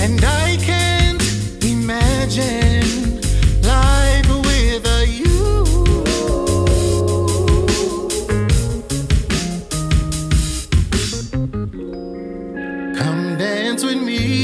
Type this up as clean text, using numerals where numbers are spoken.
and I can't imagine life without you. Come dance with me